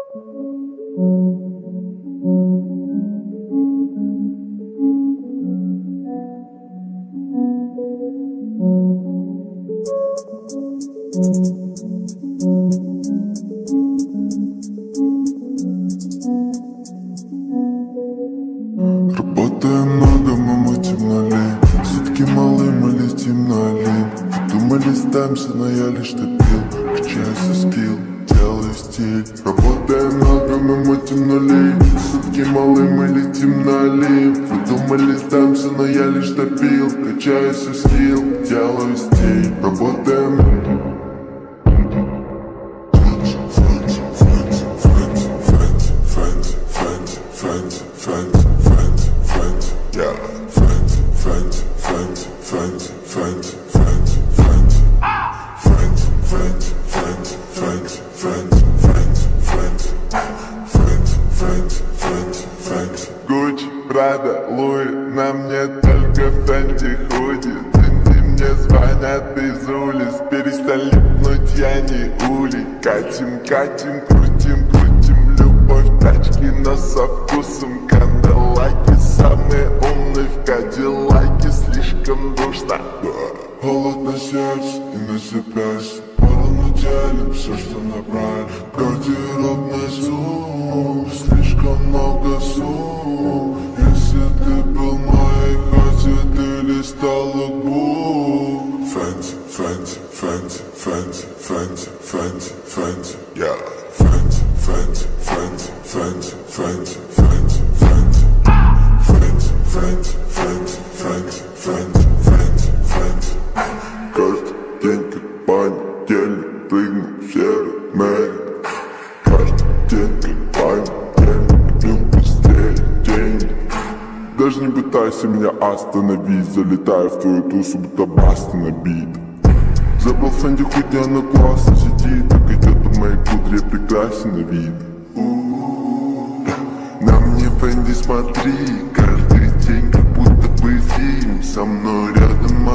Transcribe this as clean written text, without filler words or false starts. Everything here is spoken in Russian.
Работаем много, мы мутим налей. Сутки малы, мы летим на олень. Думали, сдамся, но я лишь топил. Качайся скилл, делай стиль. Работаем много, мы мутим налей. Сутки малы, мы летим на олень. Вы думали, сдамся, но я лишь топил. Качайся скилл, делай стиль. Работаем. Prada, Луи, на мне только Fendi худи. Fendi мне звонят из улиц, перестань липнуть, я не улей. Катим, катим, крутим, крутим, любовь тачки, но со вкусом кандалаки. Самые умные в кадиллаке, слишком душно. Холод на сердце и насыпайся, порно делим все, что набрали. Гардеробный зум, слишком много сумм. Если ты был в моей хате, ты листал лукбук. Fendi, Fendi, Fendi, Fendi, Fendi, Fendi, Fendi, yeah. Fendi, Fendi, Fendi, Fendi, Fendi, Fendi, Fendi, Fendi, Fendi, Fendi, Fendi, Fendi, Fendi. Каждый день как понедельник, прыгну в серый мерин. Каждый день как понедельник, пью быстрее деньги. Даже не пытайся меня остановить, залетаю в твою тусу, будто баста набит. Забрал Fendi худи, она классно сидит, так идет по моей кудре, прекрасен на вид. На мне Fendi смотри, каждый день как будто бы фильм. Со мной рядом